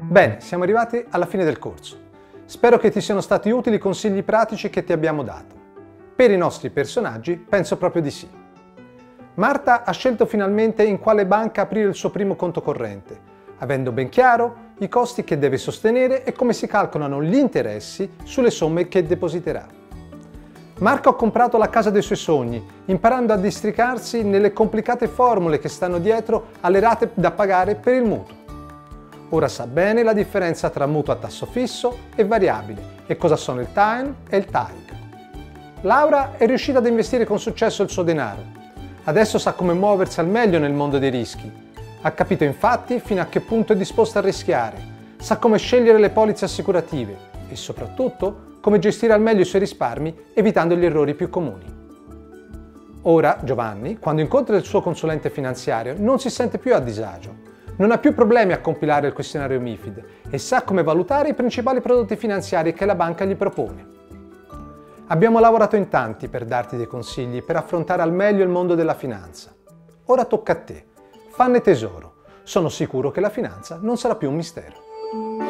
Bene, siamo arrivati alla fine del corso. Spero che ti siano stati utili i consigli pratici che ti abbiamo dato. Per i nostri personaggi penso proprio di sì. Marta ha scelto finalmente in quale banca aprire il suo primo conto corrente, avendo ben chiaro i costi che deve sostenere e come si calcolano gli interessi sulle somme che depositerà. Marco ha comprato la casa dei suoi sogni, imparando a districarsi nelle complicate formule che stanno dietro alle rate da pagare per il mutuo. Ora sa bene la differenza tra mutuo a tasso fisso e variabile e cosa sono il time e il TAIC. Laura è riuscita ad investire con successo il suo denaro. Adesso sa come muoversi al meglio nel mondo dei rischi. Ha capito infatti fino a che punto è disposta a rischiare, sa come scegliere le polizze assicurative e soprattutto come gestire al meglio i suoi risparmi evitando gli errori più comuni. Ora Giovanni, quando incontra il suo consulente finanziario, non si sente più a disagio, non ha più problemi a compilare il questionario MiFID e sa come valutare i principali prodotti finanziari che la banca gli propone. Abbiamo lavorato in tanti per darti dei consigli per affrontare al meglio il mondo della finanza. Ora tocca a te, fanne tesoro, sono sicuro che la finanza non sarà più un mistero.